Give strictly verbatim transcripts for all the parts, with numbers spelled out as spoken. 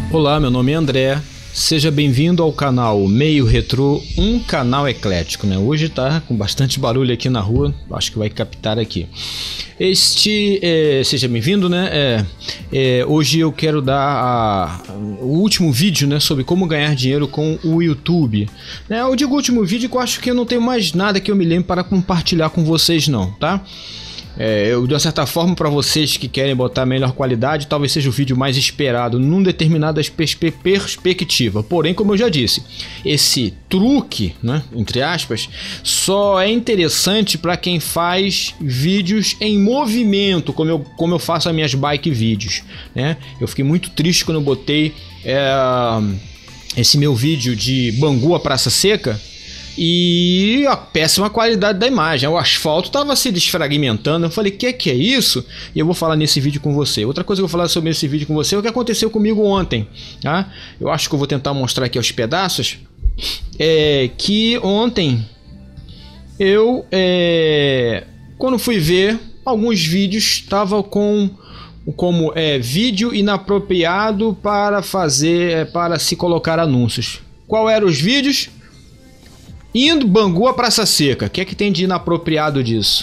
Olá, meu nome é André, seja bem-vindo ao canal Meio Retrô, um canal eclético, né? Hoje tá com bastante barulho aqui na rua, acho que vai captar aqui. Este, é, seja bem-vindo, né? É, é, hoje eu quero dar a, o último vídeo, né, sobre como ganhar dinheiro com o YouTube. Né? Eu digo último vídeo que eu acho que eu não tenho mais nada que eu me lembre para compartilhar com vocês não, tá? É, eu, de uma certa forma, para vocês que querem botar melhor qualidade, talvez seja o vídeo mais esperado num determinada perspe perspectiva. Porém, como eu já disse, esse truque, né, entre aspas, só é interessante para quem faz vídeos em movimento, como eu, como eu faço as minhas bike vídeos, né? Eu fiquei muito triste quando eu botei é, esse meu vídeo de Bangu a Praça Seca. E a péssima qualidade da imagem, o asfalto estava se desfragmentando. Eu falei, que que é isso? E eu vou falar nesse vídeo com você. Outra coisa que eu vou falar sobre esse vídeo com você é o que aconteceu comigo ontem, tá? Eu acho que eu vou tentar mostrar aqui aos pedaços. É que ontem eu, é, quando fui ver, alguns vídeos estavam com como é, vídeo inapropriado para fazer, para se colocar anúncios. Qual eram os vídeos? Indo Bangu a Praça Seca. O que é que tem de inapropriado disso?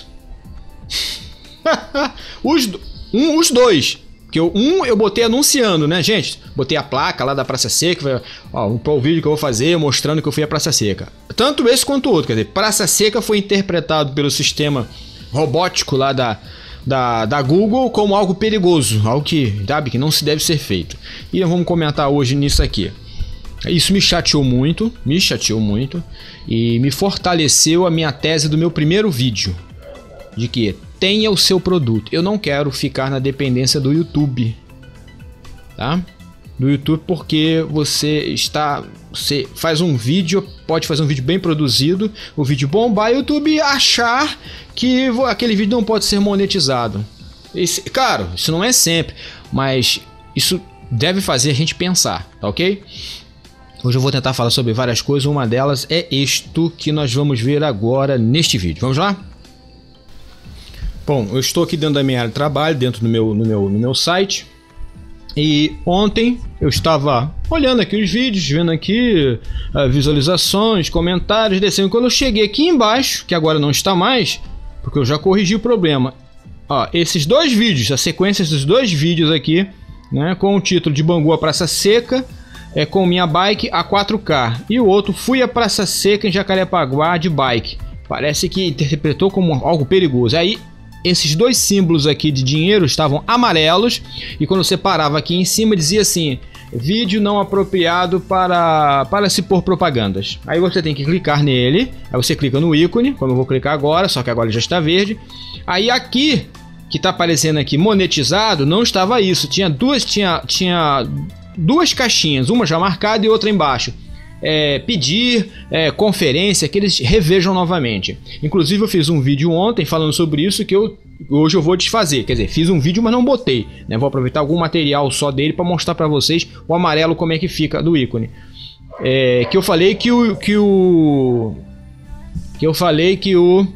os, um, os dois. Que eu, um eu botei anunciando, né, gente? Botei a placa lá da Praça Seca. Ó, um, o vídeo que eu vou fazer mostrando que eu fui à Praça Seca. Tanto esse quanto o outro. Quer dizer, Praça Seca foi interpretado pelo sistema robótico lá da, da, da Google como algo perigoso. Algo que, sabe, que não se deve ser feito. E vamos comentar hoje nisso aqui. Isso me chateou muito, me chateou muito e me fortaleceu a minha tese do meu primeiro vídeo, de que tenha o seu produto. Eu não quero ficar na dependência do YouTube, tá? Do YouTube, porque você está, você faz um vídeo, pode fazer um vídeo bem produzido, o vídeo bombar, e o YouTube achar que aquele vídeo não pode ser monetizado. Esse, claro, isso não é sempre, mas isso deve fazer a gente pensar, tá ok? Hoje eu vou tentar falar sobre várias coisas, uma delas é isto que nós vamos ver agora neste vídeo. Vamos lá? Bom, eu estou aqui dentro da minha área de trabalho, dentro do meu, no, meu, no meu site. E ontem eu estava olhando aqui os vídeos, vendo aqui uh, visualizações, comentários, descendo. Quando eu cheguei aqui embaixo, que agora não está mais, porque eu já corrigi o problema. Ó, esses dois vídeos, a sequência dos dois vídeos aqui, né, com o título de Bangu a Praça Seca, é com minha bike a quatro K, e o outro fui à Praça Seca em Jacarepaguá de bike. Parece que interpretou como algo perigoso. Aí esses dois símbolos aqui de dinheiro estavam amarelos, e quando você parava aqui em cima dizia assim: vídeo não apropriado para, para se pôr propagandas. Aí você tem que clicar nele, aí você clica no ícone, como eu vou clicar agora, só que agora já está verde. Aí aqui, que está aparecendo aqui monetizado, não estava isso, tinha duas, tinha... tinha duas caixinhas, uma já marcada e outra embaixo. É, pedir, é, conferência, que eles revejam novamente. Inclusive eu fiz um vídeo ontem falando sobre isso, que eu, hoje eu vou desfazer. Quer dizer, fiz um vídeo, mas não botei, né? Vou aproveitar algum material só dele para mostrar para vocês o amarelo como é que fica do ícone. É, que eu falei que o... Que, o, que eu falei que o...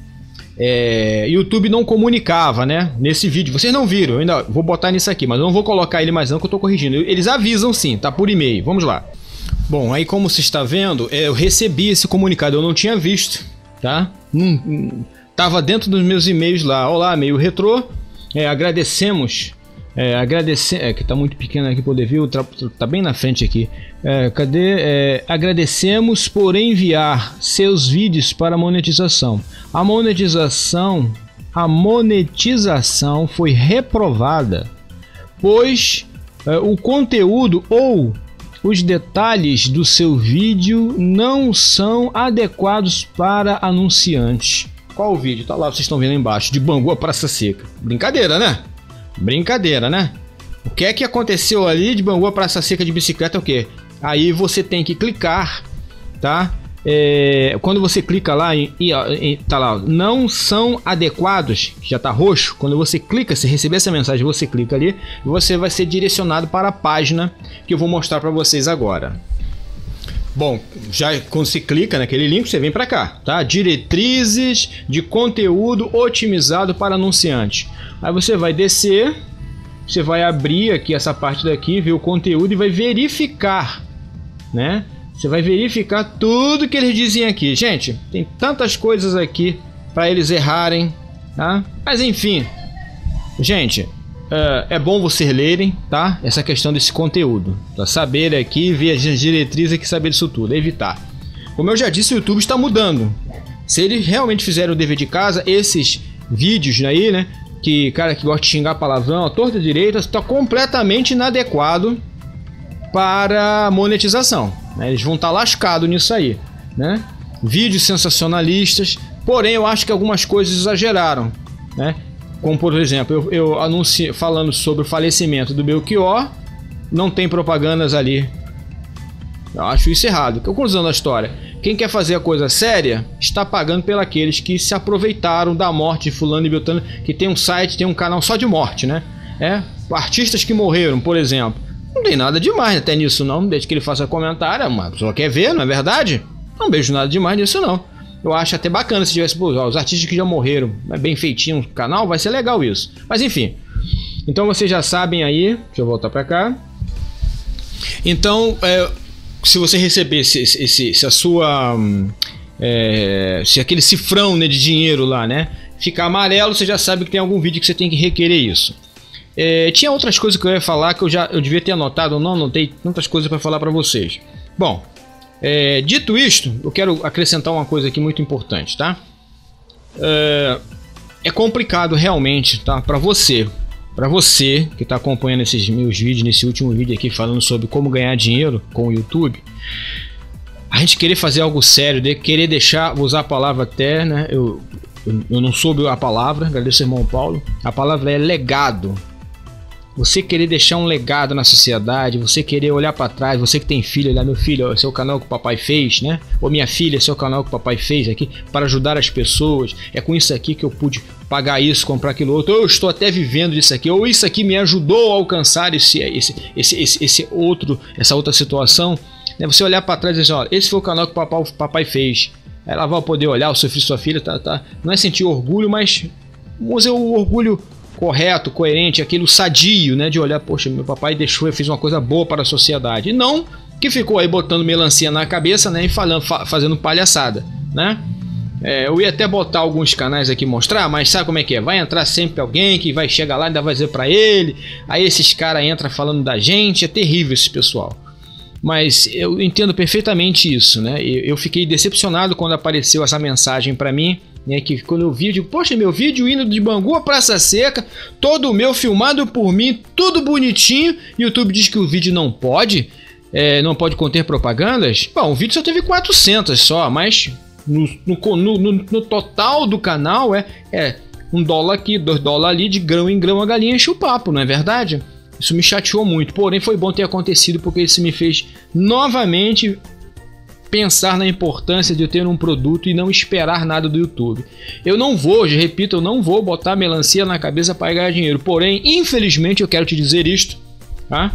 É, YouTube não comunicava, né? Nesse vídeo, vocês não viram, eu ainda vou botar nisso aqui, mas eu não vou colocar ele mais não, que eu tô corrigindo. Eles avisam sim, tá por e-mail, vamos lá. Bom, aí como você está vendo, eu recebi esse comunicado, eu não tinha visto, tá? Hum, tava dentro dos meus e-mails lá. Olá, Meio Retrô, é, agradecemos, é, agradecer, é, que tá muito pequeno aqui poder ver, tá, tá bem na frente aqui. É, cadê? É, agradecemos por enviar seus vídeos para monetização. A monetização, a monetização foi reprovada, pois é, o conteúdo ou os detalhes do seu vídeo não são adequados para anunciantes. Qual o vídeo? Tá lá, vocês estão vendo aí embaixo, de Bangu a Praça Seca. Brincadeira, né? Brincadeira, né? O que é que aconteceu ali de Bangu a Praça Seca de bicicleta? É o quê? Aí você tem que clicar, tá? É, quando você clica lá e tá lá, não são adequados, já tá roxo. Quando você clica, se receber essa mensagem, você clica ali e você vai ser direcionado para a página que eu vou mostrar para vocês agora. Bom, já quando você clica naquele link, você vem para cá, tá? Diretrizes de conteúdo otimizado para anunciantes. Aí você vai descer, você vai abrir aqui essa parte daqui, ver o conteúdo e vai verificar, né? Você vai verificar tudo que eles dizem aqui. Gente, tem tantas coisas aqui para eles errarem, tá? Mas enfim, gente, é, é bom vocês lerem, tá? Essa questão desse conteúdo, para saber aqui, ver as diretrizes aqui, saber disso tudo, evitar. Como eu já disse, o YouTube está mudando. Se eles realmente fizerem o dever de casa, esses vídeos aí, né? Que cara que gosta de xingar palavrão, a torta e direita, está completamente inadequado para monetização, né? Eles vão estar lascados nisso aí, né? Vídeos sensacionalistas, porém eu acho que algumas coisas exageraram, né? Como por exemplo, eu, eu anuncio falando sobre o falecimento do Belchior, não tem propagandas ali. Eu acho isso errado. Conclusão da história: quem quer fazer a coisa séria está pagando pelos aqueles que se aproveitaram da morte de fulano e beltrano, que tem um site, tem um canal só de morte, né? É, artistas que morreram, por exemplo. Não tem nada demais até nisso não, desde que ele faça comentário, uma pessoa quer ver, não é verdade? Não vejo nada demais nisso não. Eu acho até bacana se tivesse, pô, os artistas que já morreram, é bem feitinho no canal, vai ser legal isso. Mas enfim, então vocês já sabem aí, deixa eu voltar pra cá. Então, é, se você receber esse, esse, se a sua, é, se aquele cifrão, né, de dinheiro lá, né, ficar amarelo, você já sabe que tem algum vídeo que você tem que requerer isso. É, tinha outras coisas que eu ia falar que eu já eu devia ter anotado, ou não anotei tantas coisas para falar para vocês. Bom, é, dito isto, eu quero acrescentar uma coisa aqui muito importante, tá? É, é complicado realmente, tá? Para você, para você que está acompanhando esses meus vídeos, nesse último vídeo aqui falando sobre como ganhar dinheiro com o YouTube, a gente querer fazer algo sério, de querer deixar, vou usar a palavra até, né? Eu, eu, eu não soube a palavra, agradeço ao irmão Paulo. A palavra é legado. Você querer deixar um legado na sociedade, você querer olhar para trás, você que tem filho, olhar, meu filho, esse é o canal que o papai fez, né? Ou minha filha, esse é o canal que o papai fez aqui para ajudar as pessoas. É com isso aqui que eu pude pagar isso, comprar aquilo outro. Ou eu estou até vivendo disso aqui, ou isso aqui me ajudou a alcançar esse, esse, esse, esse, esse outro, essa outra situação. Né? Você olhar para trás e dizer, olha, esse foi o canal que o papai, o papai fez. Ela vai poder olhar, o seu filho, sua filha, tá, tá. Não é sentir orgulho, mas use o orgulho correto, coerente, aquele sadio, né, de olhar, poxa, meu papai deixou, eu fiz uma coisa boa para a sociedade, e não que ficou aí botando melancia na cabeça, né, e falando, fa fazendo palhaçada, né. É, eu ia até botar alguns canais aqui mostrar, mas sabe como é que é? Vai entrar sempre alguém que vai chegar lá e ainda vai dizer para ele, aí esses caras entram falando da gente, é terrível esse pessoal. Mas eu entendo perfeitamente isso, né, eu, eu fiquei decepcionado quando apareceu essa mensagem para mim, né, que quando eu vi, eu digo, poxa, meu vídeo indo de Bangu a Praça Seca, todo meu filmado por mim, tudo bonitinho, e o YouTube diz que o vídeo não pode, é, não pode conter propagandas. Bom, o vídeo só teve quatrocentas só, mas no, no, no, no total do canal é, é um dólar aqui, dois dólares ali, de grão em grão a galinha enche o papo, não é verdade? Isso me chateou muito, porém foi bom ter acontecido, porque isso me fez novamente pensar na importância de eu ter um produto e não esperar nada do YouTube. Eu não vou, já repito, eu não vou botar melancia na cabeça para ganhar dinheiro. Porém, infelizmente, eu quero te dizer isto, tá?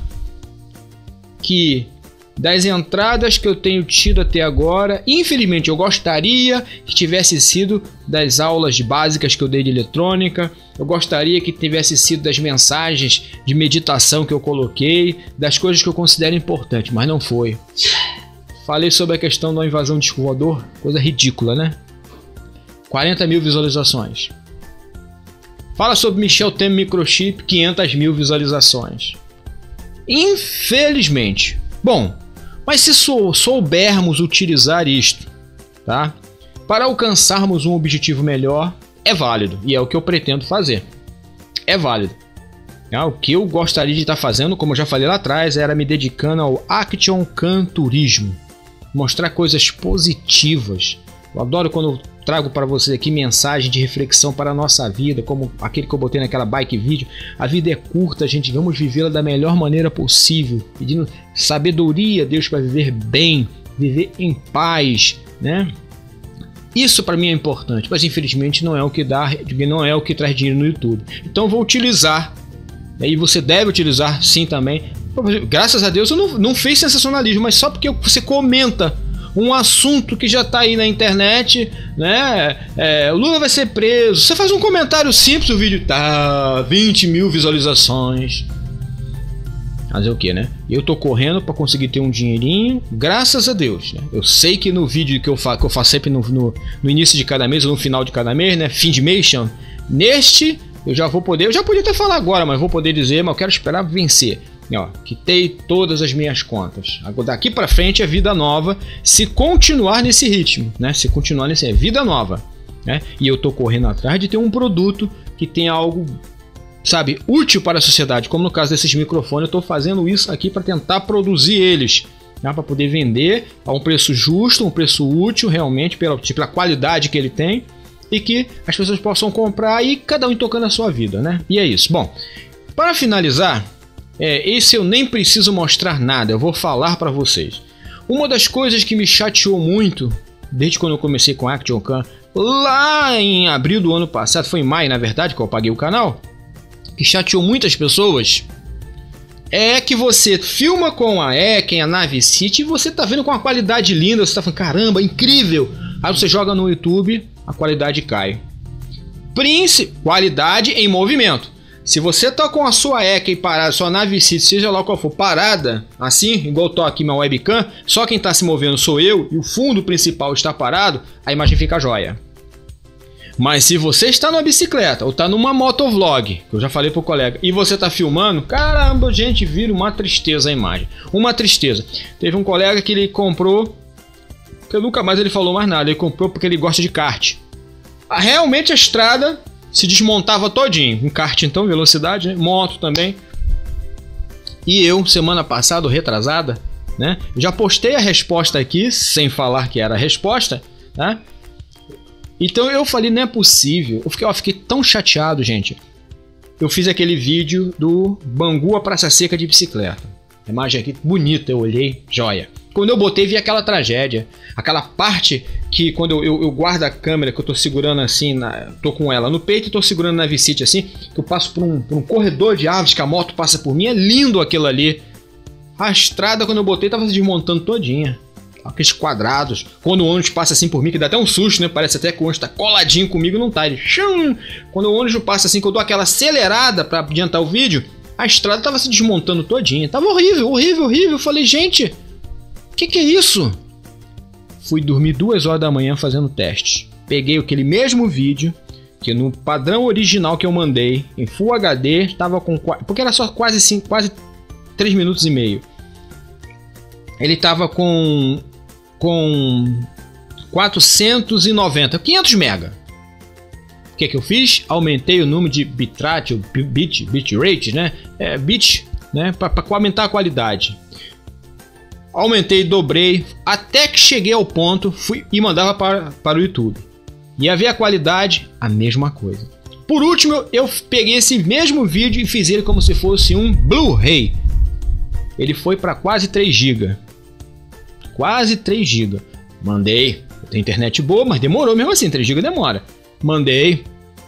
Que das entradas que eu tenho tido até agora, infelizmente, eu gostaria que tivesse sido das aulas básicas que eu dei de eletrônica, eu gostaria que tivesse sido das mensagens de meditação que eu coloquei, das coisas que eu considero importantes, mas não foi. Falei sobre a questão da invasão de disco voador, coisa ridícula, né? quarenta mil visualizações. Fala sobre Michel Temer Microchip, quinhentas mil visualizações. Infelizmente. Bom, mas se sou, soubermos utilizar isto, tá? Para alcançarmos um objetivo melhor, é válido. E é o que eu pretendo fazer. É válido. O que eu gostaria de estar fazendo, como eu já falei lá atrás, era me dedicando ao action canturismo. Mostrar coisas positivas. Eu adoro quando eu trago para vocês aqui mensagem de reflexão para a nossa vida, como aquele que eu botei naquela bike vídeo. A vida é curta, gente, vamos vivê-la da melhor maneira possível, pedindo sabedoria a Deus para viver bem, viver em paz, né? Isso para mim é importante, mas infelizmente não é o que dá, não é o que traz dinheiro no YouTube. Então eu vou utilizar, e você deve utilizar sim também. Graças a Deus eu não, não fiz sensacionalismo, mas só porque você comenta um assunto que já tá aí na internet, né? É, o Lula vai ser preso. Você faz um comentário simples, o vídeo tá vinte mil visualizações. Fazer o que, né? Eu tô correndo para conseguir ter um dinheirinho, graças a Deus, né? Eu sei que no vídeo que eu, fa que eu faço sempre no, no, no início de cada mês ou no final de cada mês, né? Fim de mês, chama. Neste eu já vou poder, eu já podia até falar agora, mas vou poder dizer, mas eu quero esperar vencer. E, ó, quitei todas as minhas contas. Agora, daqui para frente é vida nova, se continuar nesse ritmo, né? Se continuar nesse, é vida nova, né? E eu tô correndo atrás de ter um produto que tenha algo, sabe, útil para a sociedade, como no caso desses microfones. Eu estou fazendo isso aqui para tentar produzir eles, né, para poder vender a um preço justo, um preço útil realmente pela, pela qualidade que ele tem, e que as pessoas possam comprar e cada um tocando a sua vida, né? E é isso. Bom, para finalizar, é, esse eu nem preciso mostrar nada, eu vou falar para vocês. Uma das coisas que me chateou muito desde quando eu comecei com Action Cam, lá em abril do ano passado, foi em maio na verdade que eu apaguei o canal, que chateou muitas pessoas, é que você filma com a Eken, a Navicity, e você tá vendo com uma qualidade linda, você tá falando, caramba, incrível. Aí você joga no YouTube, a qualidade cai. Príncipe, qualidade em movimento. Se você tá com a sua Eken parada, sua Navicity, seja lá qual for, parada, assim, igual eu tô aqui minha webcam, só quem tá se movendo sou eu, e o fundo principal está parado, a imagem fica jóia. Mas se você está numa bicicleta ou está numa motovlog, que eu já falei pro colega, e você está filmando, caramba, gente, vira uma tristeza a imagem. Uma tristeza. Teve um colega que ele comprou, que nunca mais ele falou mais nada, ele comprou porque ele gosta de kart. Realmente a estrada se desmontava todinho. Um kart então, velocidade, né? Moto também. E eu, semana passada, ou retrasada, né? Já postei a resposta aqui, sem falar que era a resposta, né? Então eu falei, não é possível. Eu fiquei, ó, fiquei tão chateado, gente. Eu fiz aquele vídeo do Bangu a Praça Seca de bicicleta. A imagem aqui bonita, eu olhei, joia. Quando eu botei, vi aquela tragédia. Aquela parte que quando eu, eu, eu guardo a câmera, que eu tô segurando assim, na, tô com ela no peito e tô segurando na Navicity assim, que eu passo por um, por um corredor de árvores, que a moto passa por mim. É lindo aquilo ali. A estrada, quando eu botei, tava se desmontando todinha. Aqueles quadrados, quando o ônibus passa assim por mim, que dá até um susto, né? Parece até que o ônibus tá coladinho comigo, não tá. Ele, chum! Quando o ônibus passa assim, que eu dou aquela acelerada pra adiantar o vídeo, a estrada tava se desmontando todinha. Tava horrível, horrível, horrível. Eu falei, gente, que que é isso? Fui dormir duas horas da manhã fazendo teste. Peguei aquele mesmo vídeo, que no padrão original que eu mandei, em Full H D, tava com... porque era só quase, cinco, quase três minutos e meio. Ele tava com... com quatrocentos e noventa, quinhentos mega. O que que eu fiz? Aumentei o número de bitrate, o bit, bitrate, né? É, bit, né? Para aumentar a qualidade. Aumentei, dobrei, até que cheguei ao ponto, fui e mandava para, para o YouTube. Ia ver a qualidade, a mesma coisa. Por último, eu peguei esse mesmo vídeo e fiz ele como se fosse um Blu-ray. Ele foi para quase três gigas. Quase três gigas. Mandei. Tem internet boa, mas demorou mesmo assim. três gigas demora. Mandei.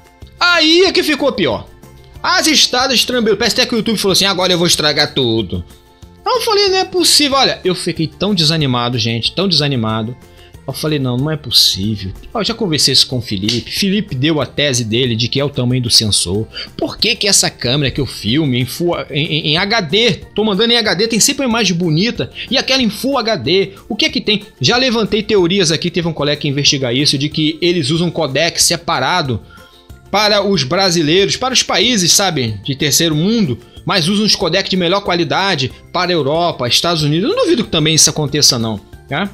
Aí é que ficou pior. As estradas trambeiras. Parece até que o YouTube falou assim: agora eu vou estragar tudo. Eu falei, não é possível. Olha, eu fiquei tão desanimado, gente. Tão desanimado. Eu falei, não, não é possível. Eu já conversei isso com o Felipe. Felipe deu a tese dele de que é o tamanho do sensor. Por que que essa câmera que eu filme em, full, em, em, em H D, tô mandando em H D, tem sempre uma imagem bonita, e aquela em Full H D, o que é que tem? Já levantei teorias aqui, teve um colega que investiga isso, de que eles usam codec separado para os brasileiros, para os países, sabe, de terceiro mundo, mas usam os codecs de melhor qualidade para a Europa, Estados Unidos. Eu não duvido que também isso aconteça não, tá?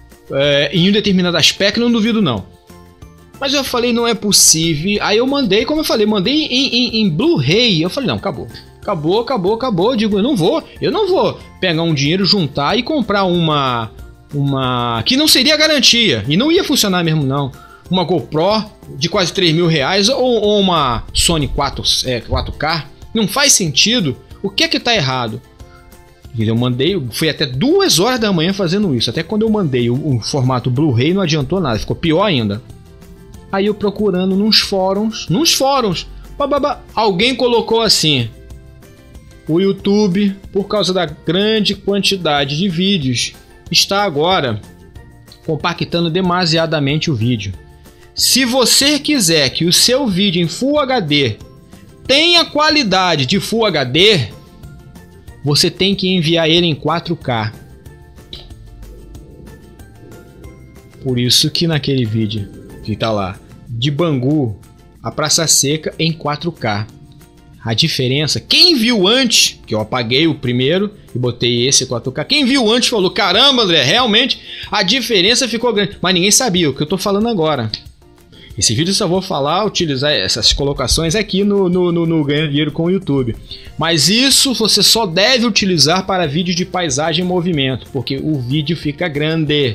É, em um determinado aspecto, não duvido não. Mas eu falei, não é possível. Aí eu mandei, como eu falei, mandei em, em, em Blu-ray. Eu falei, não, acabou. Acabou, acabou, acabou. Eu digo, eu não vou. Eu não vou pegar um dinheiro, juntar e comprar uma... Uma... que não seria garantia. E não ia funcionar mesmo, não. Uma GoPro de quase três mil reais ou, ou uma Sony quatro, é, quatro K. Não faz sentido. O que é que tá errado? Eu mandei, foi até duas horas da manhã fazendo isso. Até quando eu mandei o, o formato Blu-ray não adiantou nada, ficou pior ainda. Aí eu procurando nos fóruns, nos fóruns, bababa, alguém colocou assim: o YouTube, por causa da grande quantidade de vídeos, está agora compactando demasiadamente o vídeo. Se você quiser que o seu vídeo em Full H D tenha qualidade de Full H D, você tem que enviar ele em quatro K. Por isso que naquele vídeo que tá lá, de Bangu a Praça Seca em quatro K. A diferença, quem viu antes, que eu apaguei o primeiro e botei esse quatro K, quem viu antes falou, caramba André, realmente a diferença ficou grande. Mas ninguém sabia o que eu tô falando agora. Esse vídeo eu só vou falar, utilizar essas colocações aqui no, no, no, no Ganhando Dinheiro com o YouTube. Mas isso você só deve utilizar para vídeos de paisagem e movimento, porque o vídeo fica grande.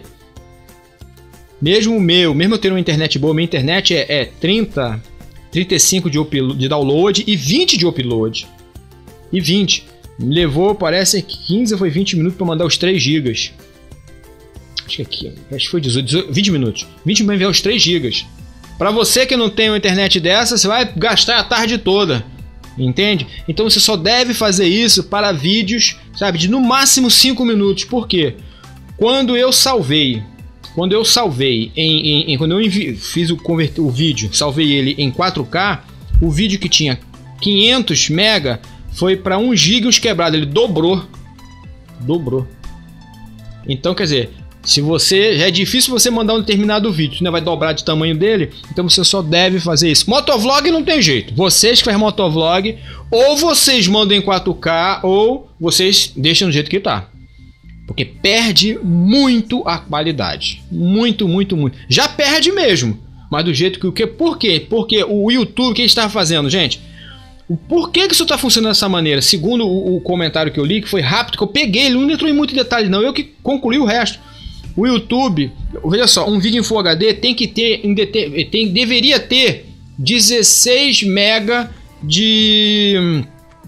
Mesmo o meu, mesmo eu tendo uma internet boa, minha internet é, é trinta, trinta e cinco de, de download e vinte de upload. E vinte. Me levou, parece que quinze ou foi vinte minutos para mandar os três gigas. Acho que aqui, acho que foi dezoito, dezoito, vinte minutos. vinte minutos para enviar os três gigas. Para você que não tem uma internet dessa, você vai gastar a tarde toda. Entende? Então você só deve fazer isso para vídeos, sabe, de no máximo cinco minutos. Por quê? Quando eu salvei, quando eu salvei, em, em, em, quando eu envi, fiz o, converter, o vídeo, salvei ele em quatro K, o vídeo que tinha quinhentos mega foi para um giga os quebrados, ele dobrou. Dobrou. Então, quer dizer, se você, já é difícil você mandar um determinado vídeo, né, vai dobrar de tamanho dele, então você só deve fazer isso. Motovlog não tem jeito. Vocês que fazem motovlog, ou vocês mandam em quatro K, ou vocês deixam do jeito que tá. Porque perde muito a qualidade. Muito, muito, muito. Já perde mesmo. Mas do jeito que o que? Por quê? Porque o YouTube, o que está fazendo, gente? Por que, que isso está funcionando dessa maneira? Segundo o, o comentário que eu li, que foi rápido, que eu peguei, ele não entrou em muito detalhe, não. Eu que concluí o resto. O YouTube, veja só, um vídeo em Full H D tem que ter, tem, deveria ter dezesseis mega de,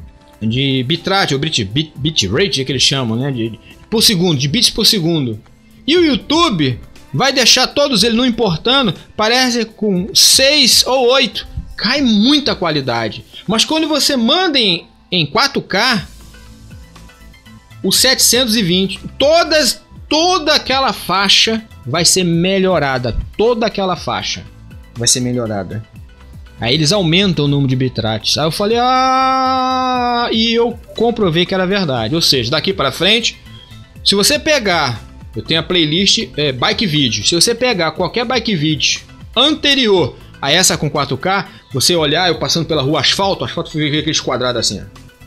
de bitrate, ou bit, bit, bitrate, é que eles chamam, né? De, por segundo, de bits por segundo. E o YouTube vai deixar todos eles não importando, parece com seis ou oito. Cai muita qualidade. Mas quando você manda em, em quatro K, o setecentos e vinte, todas, toda aquela faixa vai ser melhorada. Toda aquela faixa vai ser melhorada. Aí eles aumentam o número de bitrates. Aí eu falei, ah, e eu comprovei que era verdade. Ou seja, daqui para frente, se você pegar, eu tenho a playlist é, Bike Video. Se você pegar qualquer Bike Video anterior a essa com quatro K, você olhar, eu passando pela rua asfalto, asfalto foi ver aqueles quadrados assim.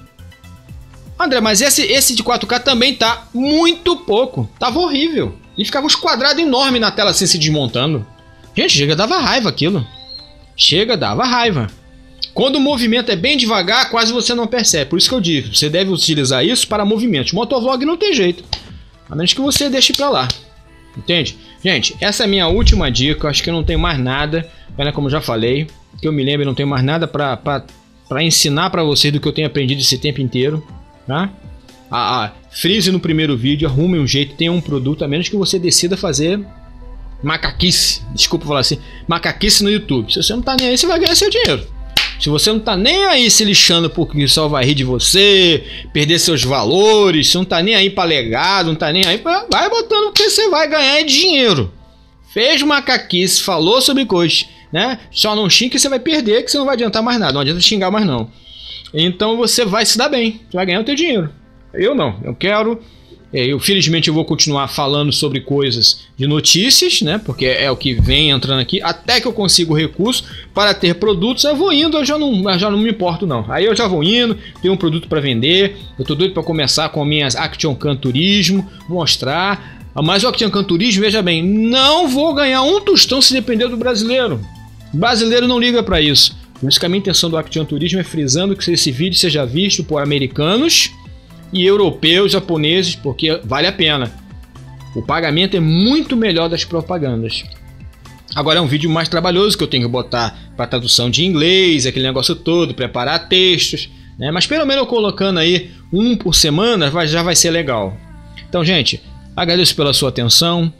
Ó. André, mas esse, esse de quatro K também tá muito pouco. Tava horrível. E ficava uns quadrados enormes na tela assim se desmontando. Gente, chega, dava raiva aquilo. Chega, dava raiva. Quando o movimento é bem devagar, quase você não percebe. Por isso que eu digo, você deve utilizar isso para movimentos. Motovlog não tem jeito. A menos que você deixe pra lá. Entende? Gente, essa é a minha última dica. Acho que eu não tenho mais nada. Como eu já falei, que eu me lembro, eu não tenho mais nada pra, pra, pra ensinar pra vocês do que eu tenho aprendido esse tempo inteiro. Tá? Ah, ah, frise no primeiro vídeo, arrume um jeito, tenha um produto, a menos que você decida fazer macaquice. Desculpa falar assim, macaquice no YouTube. Se você não tá nem aí, você vai ganhar seu dinheiro. Se você não tá nem aí se lixando porque só vai rir de você, perder seus valores, se não tá nem aí pra legado, não tá nem aí pra... vai botando porque você vai ganhar dinheiro. Fez macaquice, falou sobre coisas, né? Só não xingue que você vai perder, que você não vai adiantar mais nada, não adianta xingar mais não. Então você vai se dar bem, você vai ganhar o teu dinheiro. Eu não, eu quero... Eu, felizmente eu vou continuar falando sobre coisas de notícias, né? Porque é o que vem entrando aqui. Até que eu consiga o recurso para ter produtos, eu vou indo, eu já não, eu já não me importo não. Aí eu já vou indo, tenho um produto para vender. Eu tô doido para começar com minhas Action Can Turismo, mostrar. Mas o Action Can Turismo, veja bem, não vou ganhar um tostão se depender do brasileiro. O brasileiro não liga para isso. Por isso que a minha intenção do Action Turismo é frisando que esse vídeo seja visto por americanos e europeus, japoneses, porque vale a pena. O pagamento é muito melhor das propagandas. Agora é um vídeo mais trabalhoso que eu tenho que botar para tradução de inglês, aquele negócio todo, preparar textos, né? Mas pelo menos eu colocando aí um por semana vai, já vai ser legal. Então, gente, agradeço pela sua atenção.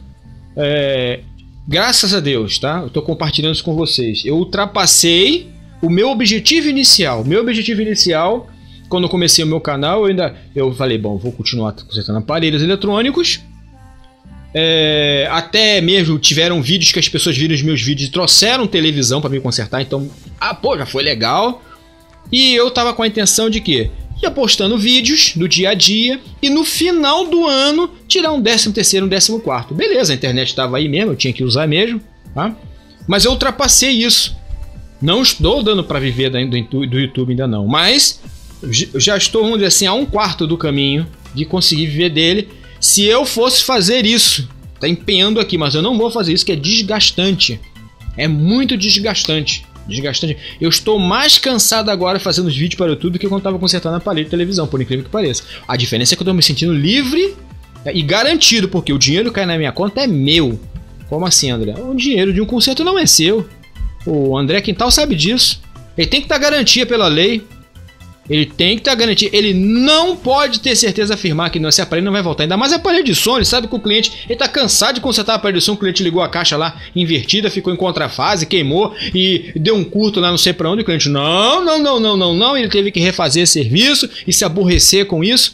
É, graças a Deus, tá? Eu estou compartilhando isso com vocês. Eu ultrapassei o meu objetivo inicial. Meu objetivo inicial, quando eu comecei o meu canal, eu ainda eu falei, bom, vou continuar consertando aparelhos eletrônicos É, até mesmo tiveram vídeos que as pessoas viram os meus vídeos e trouxeram televisão para me consertar. Então, ah, pô, já foi legal. E eu tava com a intenção de quê? Ia postando vídeos do dia a dia e no final do ano tirar um décimo terceiro, um décimo quarto. Beleza, a internet estava aí mesmo, eu tinha que usar mesmo, tá? Mas eu ultrapassei isso. Não estou dando para viver do, do YouTube ainda não, mas já estou, vamos dizer assim, a um quarto do caminho de conseguir viver dele. Se eu fosse fazer isso, tá empenhando aqui, mas eu não vou fazer isso, que é desgastante. É muito desgastante. Desgastante. Eu estou mais cansado agora fazendo os vídeos para o YouTube do que quando estava consertando a aparelho de televisão, por incrível que pareça. A diferença é que eu estou me sentindo livre e garantido, porque o dinheiro que cai na minha conta é meu. Como assim, André? O dinheiro de um conserto não é seu. O André Quintal sabe disso. Ele tem que estar garantia pela lei. Ele tem que estar garantia. Ele não pode ter certeza afirmar que esse aparelho não vai voltar. Ainda mais aparelho de som. Ele sabe que o cliente ele está cansado de consertar o aparelho de som. O cliente ligou a caixa lá invertida, ficou em contrafase, queimou e deu um curto lá não sei para onde. O cliente, não, não, não, não, não, não. Ele teve que refazer serviço e se aborrecer com isso.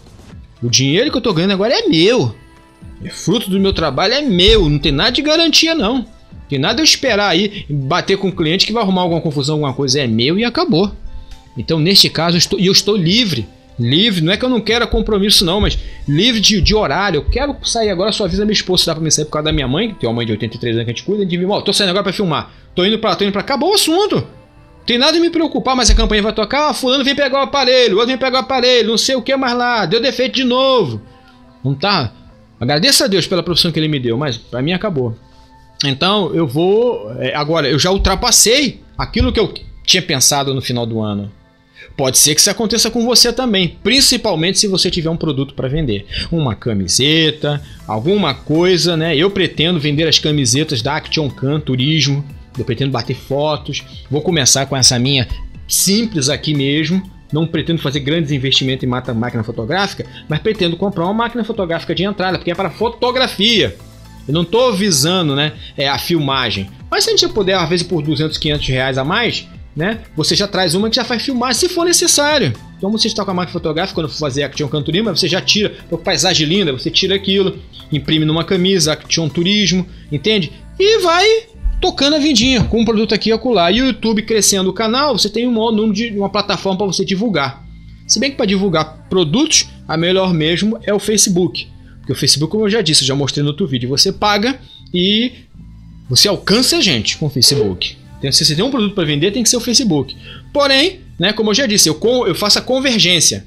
O dinheiro que eu estou ganhando agora é meu. É fruto do meu trabalho, é meu. Não tem nada de garantia, não. Não tem nada de eu esperar aí, bater com o cliente que vai arrumar alguma confusão, alguma coisa. É meu e acabou. Então, neste caso, eu estou, eu estou livre. Livre, não é que eu não quero compromisso não, mas livre de, de horário. Eu quero sair agora, só avisa minha esposa se dá pra mim sair por causa da minha mãe, que tem uma mãe de oitenta e três anos que a gente cuida, de mim, ó, tô saindo agora pra filmar. Tô indo pra lá, tô indo pra cá, acabou o assunto. Não tem nada de me preocupar, mas a campanha vai tocar, ah, fulano vem pegar o aparelho, o outro vem pegar o aparelho, não sei o que mais lá, deu defeito de novo. Não tá? Agradeço a Deus pela profissão que ele me deu, mas pra mim acabou. Então, eu vou... É, agora, eu já ultrapassei aquilo que eu tinha pensado no final do ano. Pode ser que isso aconteça com você também, principalmente se você tiver um produto para vender. Uma camiseta, alguma coisa, né? Eu pretendo vender as camisetas da Action Can Turismo, eu pretendo bater fotos. Vou começar com essa minha simples aqui mesmo. Não pretendo fazer grandes investimentos em máquina fotográfica, mas pretendo comprar uma máquina fotográfica de entrada, porque é para fotografia. Eu não estou visando, né, é, a filmagem. Mas se a gente puder, às vezes por duzentos, quinhentos reais a mais, né, você já traz uma que já faz filmar se for necessário. Então você está com a máquina fotográfica, quando for fazer Action Can Turismo, você já tira, por paisagem linda, você tira aquilo, imprime numa camisa, Action Turismo, entende? E vai tocando a vidinha com um produto aqui e acolá. E o YouTube crescendo o canal, você tem um maior número de uma plataforma para você divulgar. Se bem que para divulgar produtos, a melhor mesmo é o Facebook. Porque o Facebook, como eu já disse, eu já mostrei no outro vídeo, você paga e você alcança a gente com o Facebook. Se você tem um produto para vender, tem que ser o Facebook. Porém, né, como eu já disse, eu, eu faço a convergência.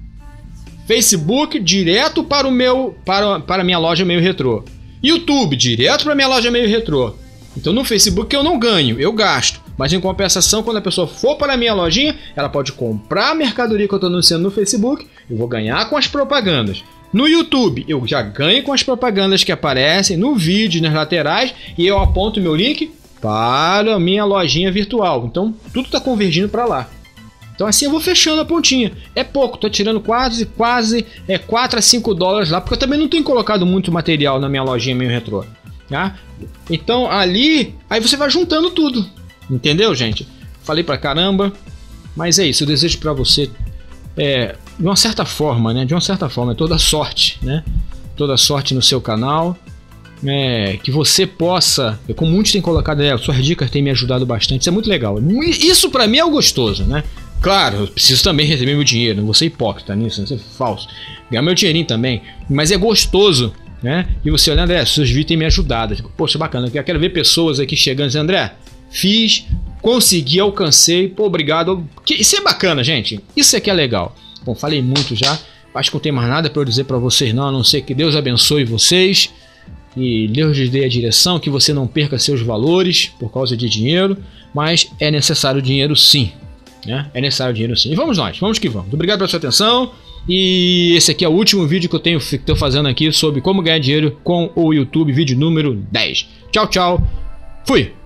Facebook direto para o meu, para, para a minha loja Meio Retrô. YouTube direto para a minha loja Meio Retrô. Então no Facebook eu não ganho, eu gasto. Mas em compensação, quando a pessoa for para a minha lojinha, ela pode comprar a mercadoria que eu estou anunciando no Facebook, eu vou ganhar com as propagandas. No YouTube, eu já ganho com as propagandas que aparecem no vídeo, nas laterais, e eu aponto meu link para a minha lojinha virtual. Então tudo está convergindo para lá. Então assim eu vou fechando a pontinha. É pouco, estou tirando quase, quase é, quatro a cinco dólares lá, porque eu também não tenho colocado muito material na minha lojinha Meio Retrô. Tá? Então ali, aí você vai juntando tudo. Entendeu, gente? Falei pra caramba, mas é isso. Eu desejo para você, é, de uma certa forma, né? De uma certa forma, toda sorte, né? Toda sorte no seu canal. É, que você possa, como muitos têm colocado, é, suas dicas têm me ajudado bastante. Isso é muito legal. Isso pra mim é o gostoso, né? Claro, eu preciso também receber meu dinheiro. Não vou ser hipócrita nisso, não vou ser falso. Ganhar meu dinheirinho também. Mas é gostoso, né? E você olha, André, seus vídeos têm me ajudado. Tipo, poxa, bacana. Eu quero ver pessoas aqui chegando e dizendo, André, fiz, consegui, alcancei, pô, obrigado. Isso é bacana, gente. Isso é que é legal. Bom, falei muito já. Acho que não tem mais nada para eu dizer para vocês, não. A não ser que Deus abençoe vocês. E Deus lhes dê a direção, que você não perca seus valores por causa de dinheiro. Mas é necessário dinheiro sim. Né? É necessário dinheiro sim. E vamos nós, vamos que vamos. Obrigado pela sua atenção. E esse aqui é o último vídeo que eu tenho que estou fazendo aqui sobre como ganhar dinheiro com o YouTube. Vídeo número dez. Tchau, tchau. Fui!